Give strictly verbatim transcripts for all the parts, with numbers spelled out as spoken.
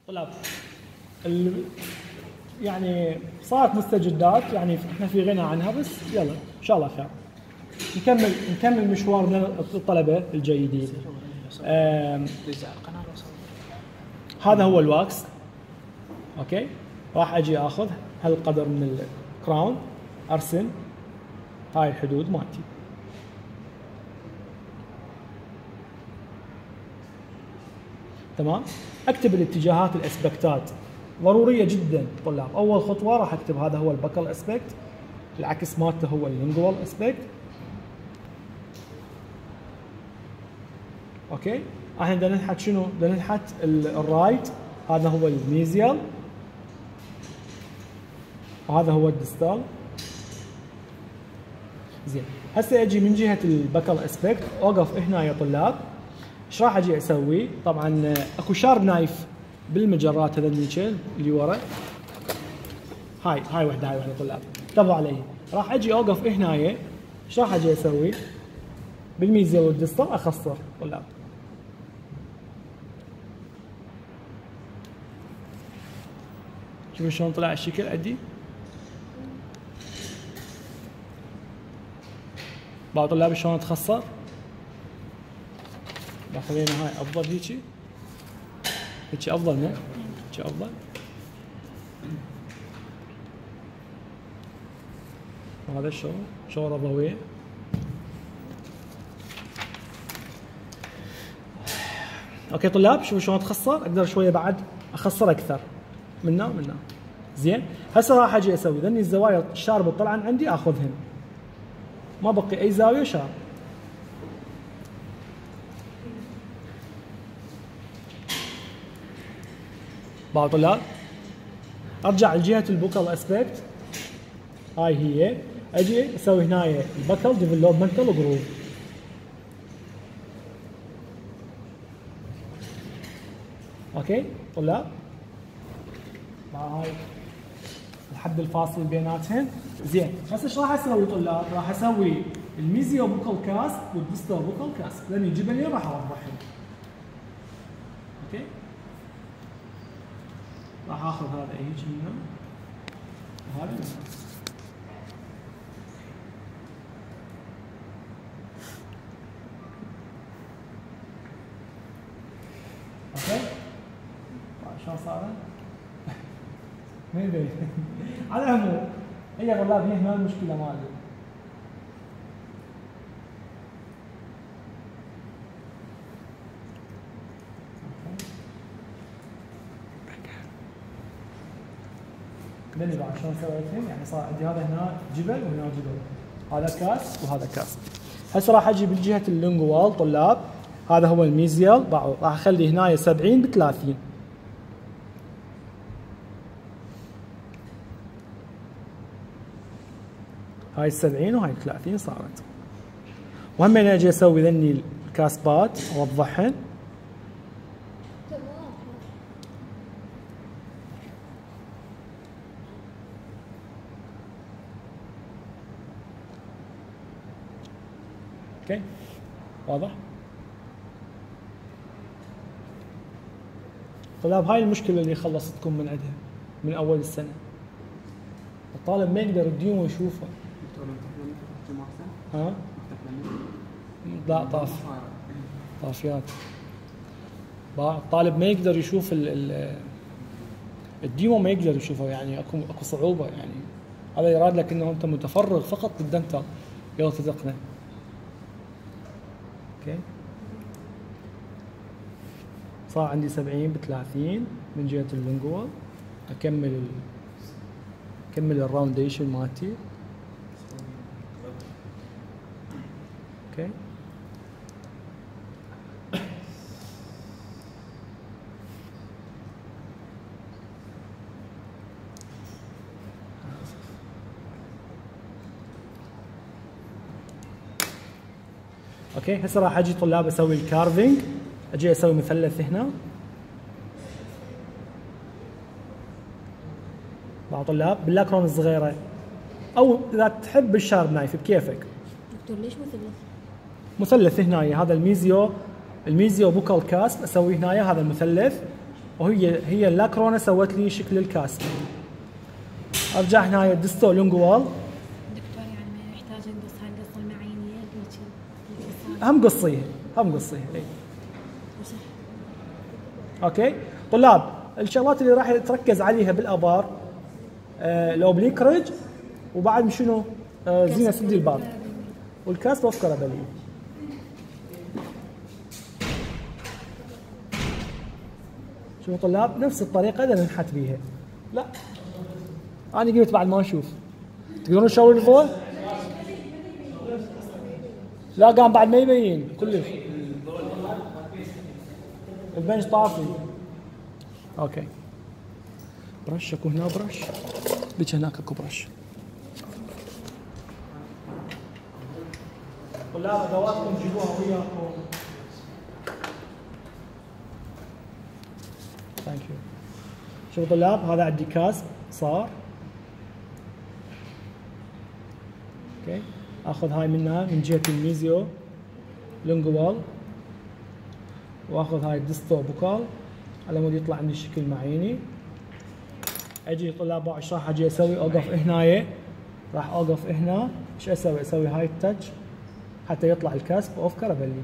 طلاب ال... يعني صارت مستجدات، يعني احنا في غنى عنها، بس يلا ان شاء الله خير. نكمل نكمل مشوارنا الطلبه الجيدين. هذا هو الواكس. اوكي، راح اجي اخذ هالقدر من الكراون، ارسم هاي الحدود مالتي. تمام. اكتب الاتجاهات الاسبكتات ضروريه جدا طلاب. اول خطوه راح اكتب هذا هو البكل اسبكت، العكس مالته هو اللينجوال اسبكت. اوكي، احنا بدنا ننحت شنو؟ بدنا ننحت الرايت، هذا هو الميزيال وهذا هو الديستال. زين، هسه اجي من جهه البكل اسبكت اوقف هنا يا طلاب. ايش راح اجي اسوي؟ طبعا اكو شارب نايف بالمجرات هذا اللي ورا. هاي هاي وحده، هاي وحده طلاب انتبهوا علي. راح اجي اوقف هنا. ايش راح اجي اسوي؟ بالميزيال والديستال اخسر طلاب. شوفوا شلون طلع الشكل عندي. بعض طلاب شلون تخسر؟ خلينا هاي افضل، هيجي هيجي افضل، مو هيجي افضل. وهذا شغل شغل رضويه. اوكي طلاب، شوفوا شلون تخسر. اقدر شويه بعد اخسر اكثر منا ومنا. زين، هسه راح اجي اسوي ذني الزوايا الشاربه طلعن عندي اخذهن، ما بقي اي زاويه شارب. بعض طلاب ارجع لجهه البوكل اسبكت، هاي هي. اجي اسوي هنا البكل ديفلوبمنتال جروف. اوكي طلاب، مع هاي الحد الفاصل بيناتهن. زين، هسه ايش راح اسوي طلاب؟ راح اسوي الميزيو بوكل كاسب والديستال بوكل كاسب، لاني جبلين راح اوضحهم. اوكي، راح اخذ هذا هيك منه وهذا منه. اوكي، شلون صارت؟ ما يبين. على العموم هي طلاب هي هنا المشكله مالي. دني بعد شلون سويتهم، يعني صار عندي هذا هنا جبل وهنا جبل، هذا كاس وهذا كاس. هسه راح اجي بالجهه اللينجوال طلاب، هذا هو الميزيال، راح اخلي هنا سبعين ب ثلاثين. هاي سبعين وهاي ثلاثين صارت. وهم انا اجي اسوي ذني الكاسبات اوضحهن. اوكي واضح؟ طلاب هاي المشكلة اللي خلصتكم من عندها من اول السنة. الطالب ما يقدر الديوم يشوفه. ها؟ لا طاف طافيات. الطالب ما يقدر يشوف الديمو، ما يقدر يشوفه، يعني اكو اكو صعوبة. يعني هذا يراد لك انه انت متفرغ فقط بالدنتال. يلا صدقنا. اوكي، صار عندي سبعين ب ثلاثين من جهة اللينجوال. اكمل ال... اكمل الراونديشن مالتي. اوكي، اوكي. هسه راح اجي طلاب اسوي الكارفينج. اجي اسوي مثلث هنا. مع طلاب باللاكرون الصغيره، او اذا تحب بالشارب نايف بكيفك. دكتور ليش مثلث؟ مثلث هنا، هذا الميزيو الميزيو بوكال كاسب اسوي هنا هذا المثلث. وهي هي اللاكرونا سوت لي شكل الكاس. ارجع هنا ديستو لونجوال. دكتور يعني ما يحتاج نقص هاي القصه المعينيه اللي هم قصيها هم قصيها اي. اوكي طلاب، الشغلات اللي راح تركز عليها بالابار آه الاوبليك ريج، وبعد شنو؟ آه زينه سدي الباب والكاس اوف كرابلي. شوفوا طلاب، نفس الطريقه اللي ننحت بيها. لا انا قلت بعد ما اشوف تقدرون تشاورون الضوء؟ لا قام بعد ما يبين كلش. البنش طافي. اوكي برش اكو هنا برش، بيج هناك اكو برش. طلاب ادواتكم جيبوها وياكم. ثانك يو. شوفوا طلاب، هذا عندي كاس صار. اوكي اخذ هاي منها من جهه الميزيو لونجوال، واخذ هاي الديستو بوكال على مود يطلع عندي الشكل معيني. اجي طلاب ايش راح اجي اسوي؟ اوقف هنايا، راح اوقف هنا. ايش اسوي؟ اسوي هاي التاتش حتى يطلع الكاسب اوف كرابلي.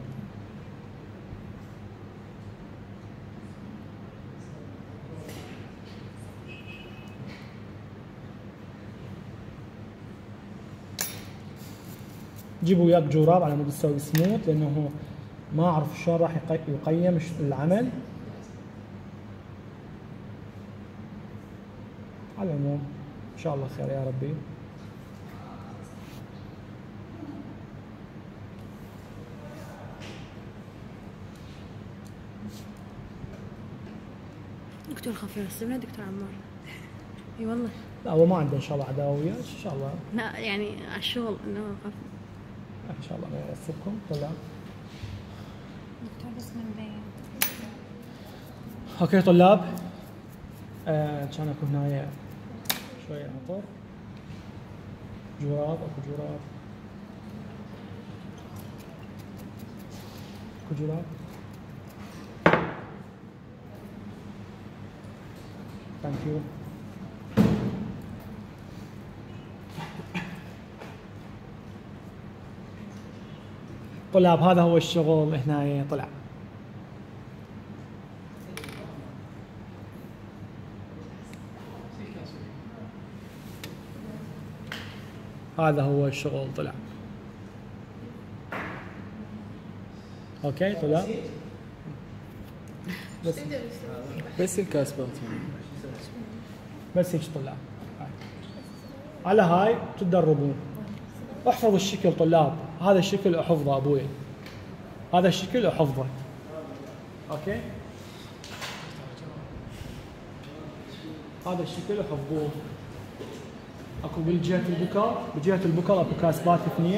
جيبوا وياك جوراب على مود تسوي سموث، لانه هو ما اعرف شلون راح يقيم العمل. على العموم ان شاء الله خير يا ربي. دكتور خفيف السمنه دكتور عمار. اي والله. لا هو ما عنده ان شاء الله عداوه وياك ان شاء الله. لا يعني على الشغل انه خفيف. ان شاء الله ما يعصبكم. طلع دكتور بس من بين. اوكي طلاب، آه كان اكو هنايا شويه عطر، جراب، اكو جراب، اكو جراب. ثانك يو. طلاب هذا هو الشغل هنا طلع. هذا هو الشغل طلع. اوكي طلع بس بس الكاسبات بس هيك طلاب. على هاي تدربون. احفظ الشكل طلاب، هذا الشكل احفظه ابوي، هذا الشكل احفظه. اوكي هذا الشكل احفظوه. اكو بالجهه البوكال، بجهه البوكال اكو كاسبات اثنين،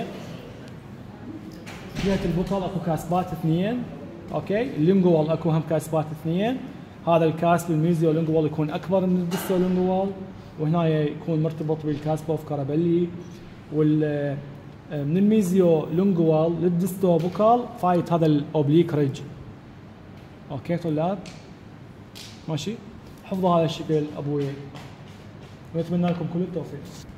جهه البوكال اكو كاسبات اثنين. اوكي اللينجوال اكو هم كاسبات اثنين. هذا الكاسب الميزيو لينجوال يكون اكبر من الديستو لينجوال، وهنا يكون مرتبط بالكاسب اوف كارابيلي. وال من الميزيو لينجوال للديستو بوكال فايت هذا الاوبليك ريج. اوكي طلاب ماشي، حفظوا هذا الشكل ابوي، ونتمنى لكم كل التوفيق.